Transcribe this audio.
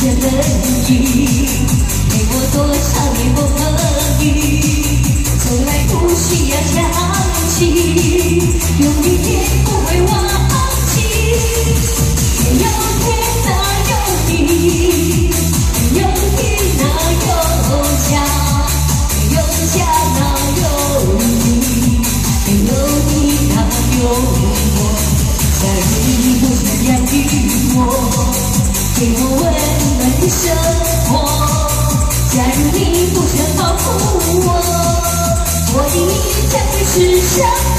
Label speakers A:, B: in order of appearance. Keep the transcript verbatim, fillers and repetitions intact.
A: 些痕迹，给我多少年我可以，从来不需要想起，有一天不会忘记。没有天哪有你，没有地哪有家，没有家哪有你，没有你哪有我。假如你不曾养育我，给我温暖的生活，假如你不曾保护我，我的一将会是什么？